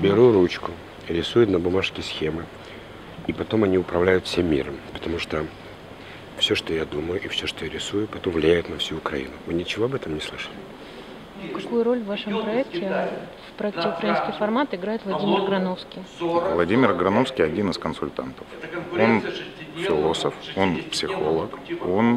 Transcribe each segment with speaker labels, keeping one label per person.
Speaker 1: беру ручку, рисую на бумажке схемы, и потом они управляют всем миром, потому что все, что я думаю и все, что я рисую, потом влияет на всю Украину. Вы ничего об этом не слышали?
Speaker 2: Какую роль в вашем проекте, в проекте «Украинский формат» играет Владимир Грановский?
Speaker 3: Владимир Грановский один из консультантов. Он философ, он психолог, он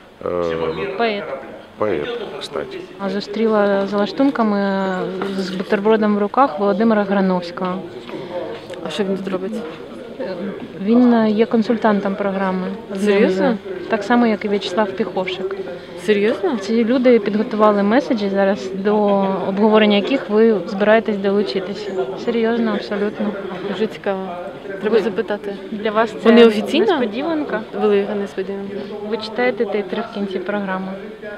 Speaker 2: Поет,
Speaker 3: кстати.
Speaker 2: А зустріла за лаштунками з бутербродом в руках Володимира Грановського.
Speaker 4: А що він тут робить?
Speaker 2: Він є консультантом програми.
Speaker 4: Серйозно?
Speaker 2: Так само, як і В'ячеслав Піхошик.
Speaker 4: Серйозно?
Speaker 2: Ці люди підготували меседжі зараз, до обговорення яких ви збираєтесь долучитися. Серйозно, абсолютно.
Speaker 4: Дуже цікаво. Треба запитати.
Speaker 2: Для вас це
Speaker 4: Вони офіційно?
Speaker 2: несподіванка?
Speaker 4: Велика несподіванка.
Speaker 2: Ви читаєте титри в кінці програми?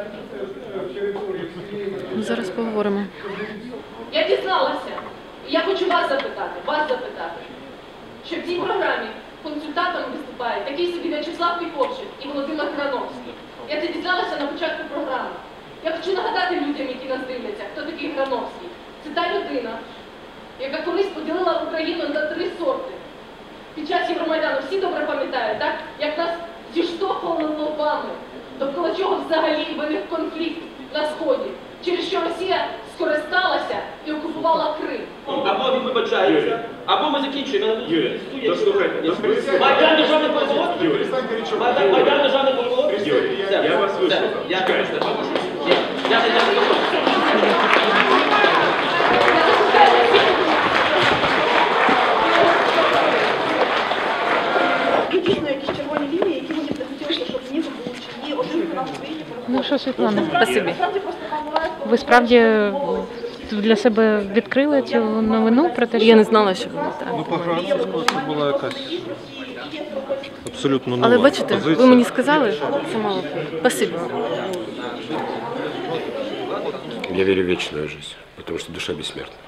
Speaker 4: Ну, зараз поговоримо.
Speaker 5: Я дізналася, і я хочу вас запитати, що в цій програмі консультантами виступають такий собі В'ячеслав Піховщик і Володимир Грановський. Я це дізналася на початку програми. Я хочу нагадати людям, які нас дивляться, хто такий Грановський. Це та людина, яка колись поділила Україну на 3 сорти. Під час Євромайдану всі добре пам'ятають, так? Як нас зіштовхували лобами, довкола чого взагалі виник конфлікт на Сході, через що Росія скористалася і окупувала Крим.
Speaker 6: Або він вибачається, або ми закінчуємо.
Speaker 7: Юрій, дослухайте.
Speaker 6: Майдан державний переворот? Майдан державний переворот?
Speaker 7: Я вас вислухав.
Speaker 6: Я
Speaker 8: Дійсно, якісь червоні лінії, які мені б не хотілося, щоб ні були, чи ні, один канал в Україні.
Speaker 2: Ну що, Світлана,
Speaker 4: Спасибі.
Speaker 2: ви справді для себе відкрили цю новину про те, що...
Speaker 4: Я не знала, що воно так.
Speaker 9: Ну, по Грановському це була якась абсолютно нова
Speaker 4: Але бачите,
Speaker 9: позиція.
Speaker 4: ви мені сказали, це мало. Спасибі.
Speaker 1: Я верю в вечную жизнь, потому что душа бессмертна.